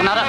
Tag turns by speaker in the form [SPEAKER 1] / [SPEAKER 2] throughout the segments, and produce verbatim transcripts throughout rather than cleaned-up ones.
[SPEAKER 1] កណាត់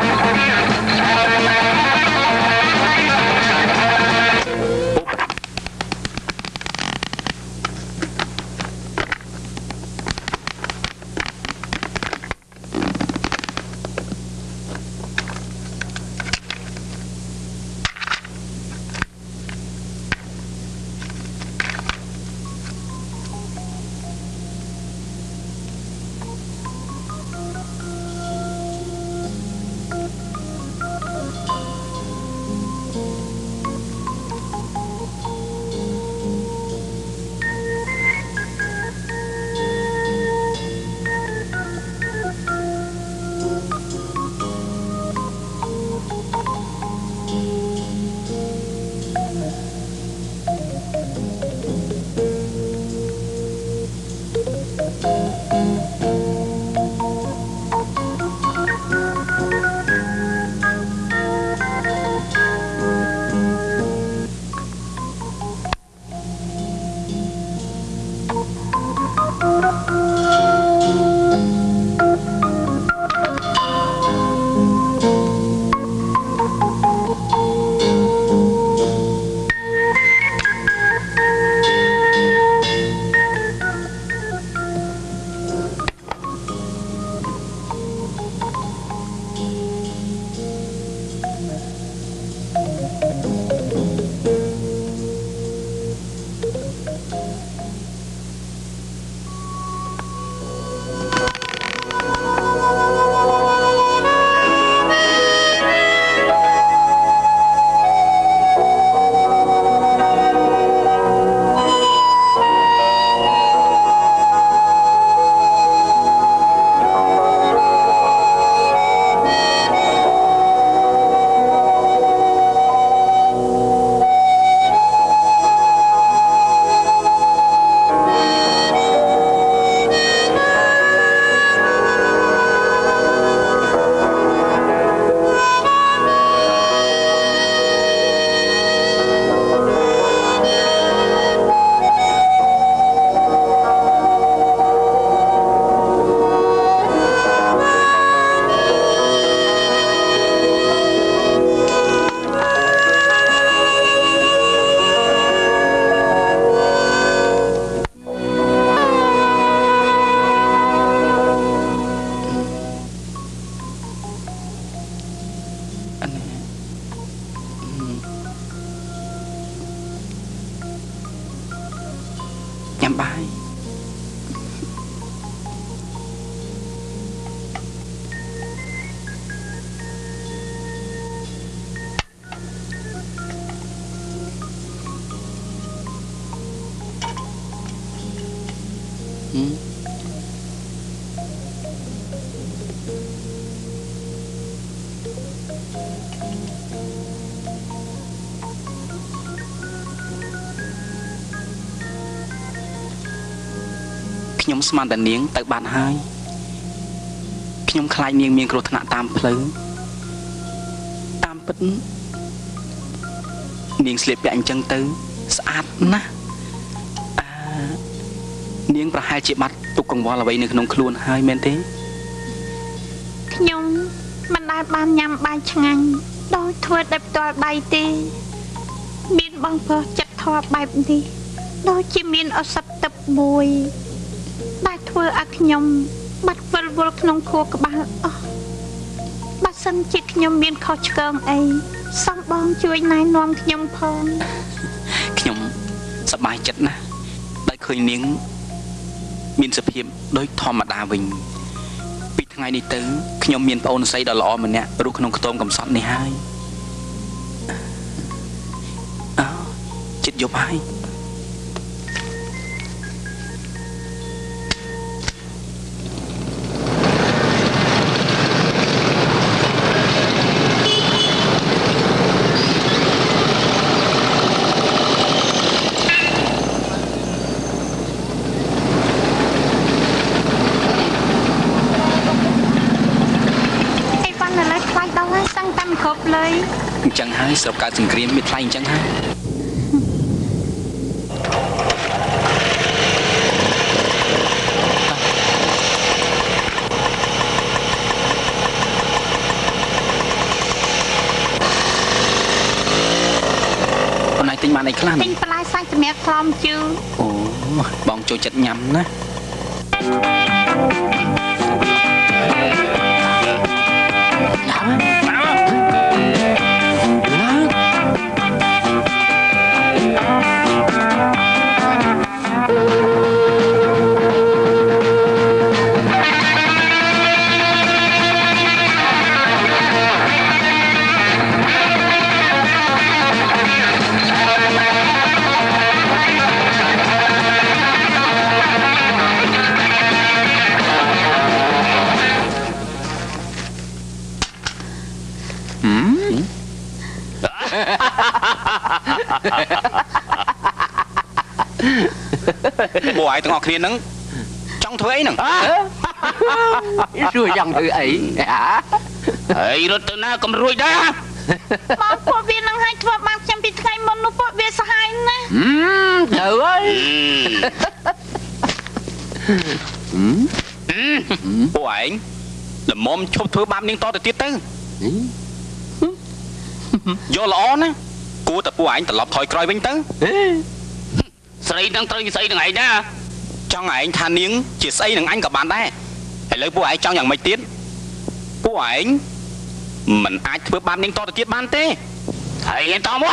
[SPEAKER 1] ខ្ញុំស្មានតែនាងទៅបាត់ហើយខ្ញុំខ្លាចនាងមានគ្រោះថ្នាក់តាមផ្លូវតាមពិតនាងស្លៀកពាក់អញ្ចឹងទៅស្អាតណាស់អឺនាងប្រហែលជាបាត់ទុកកង្វល់អ្វីនៅក្នុងខ្លួនហើយមែនទេ
[SPEAKER 2] ខ្ញុំមិនដែលបានញ៉ាំបាយឆ្ងាញ់ដោយធ្វើដោយផ្ទាល់ដៃទេមានបងប្រុសចិត្តធម៌បែបនេះដូចជាមានឱសថទឹកមួយដែលធ្វើឲ្យខ្ញុំបាត់វិលវល់ក្នុងខួរក្បាលអស់បើសិនជាខ្ញុំមានខុសឆ្គងអីសូមបងជួយណែនាំខ្ញុំផង
[SPEAKER 1] ខ្ញុំសប្បាយចិត្តណាស់ដែលឃើញនាងមានសភាពដូចធម្មតាវិញពីថ្ងៃនេះទៅខ្ញុំមានប្អូនស្រីដ៏ល្អម្នាក់រស់ក្នុងខ្ទមកំសត់នេះហើយអើចិត្តយប់ហើយអញ្ចឹងហើយស្រុកកើតសង្គ្រាមមានថ្លៃអញ្ចឹងហើយបានអីខ្លះ
[SPEAKER 2] ទិញបន្លែសាច់សម្រាប់ក្រុមជឺ
[SPEAKER 1] អូបងចូលចិត្តញ៉ាំណាពួកឯងទាំងអស់គ្នាហ្នឹងចង់ធ្វើអីហ្នឹង
[SPEAKER 3] ជួយចង់ធ្វើអីហ៎
[SPEAKER 1] ហើយរត់ទៅណាកុំរួចដែរ
[SPEAKER 2] បងពួកវានឹងឲ្យធ្វើបាបខ្ញុំពីថ្ងៃមុននោះពួកវាសាហាវណាស់
[SPEAKER 3] ទៅហើយ
[SPEAKER 1] ពួកឯងល្មមឈប់ធ្វើបាបនាងតទៅទៀតទៅយកល្អណាគួរតែពួកឯងត្រឡប់ថយក្រោយវិញទៅស្រីនឹងត្រូវស្អីនឹងឯងណាចង់ឯងថានាងជាស្អីនឹងអញក៏បានដែរឥឡូវពួកឯងចង់យ៉ាងម៉េចទៀតពួកឯងមិនអាចធ្វើបាបនាងតទៅទៀតបានទេហើយឯងតមក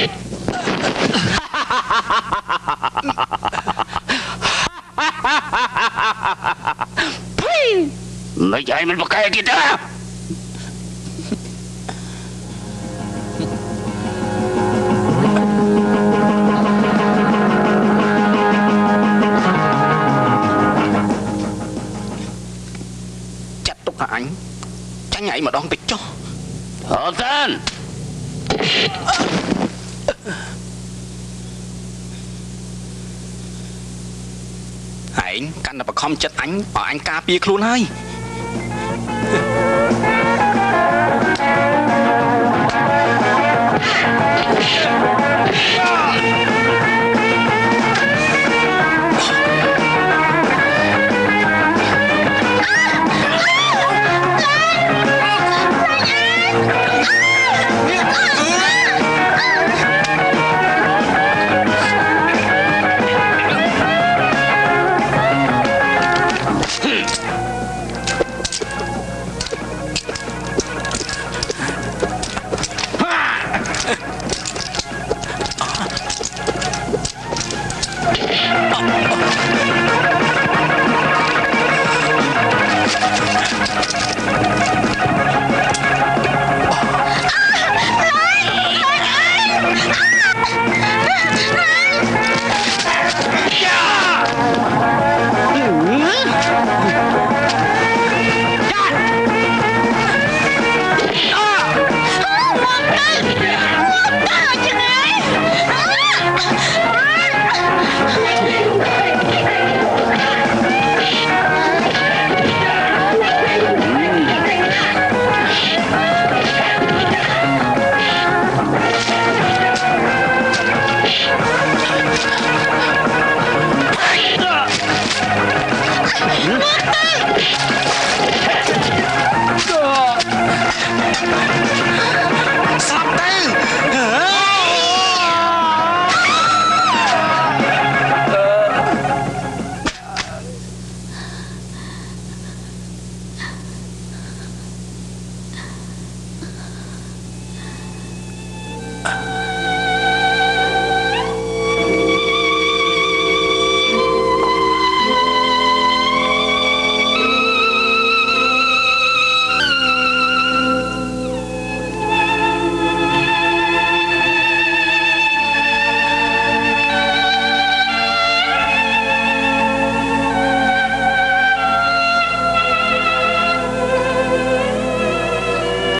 [SPEAKER 1] មិនឲ្យមិនប្រកែកទៀតទេចាត់ទុកថាអញចាញ់ឯងម្ដងតិចចុះអត់ទេឯងកាន់តែបខំចិត្តអញឲ្យអញការពារខ្លួនហើយ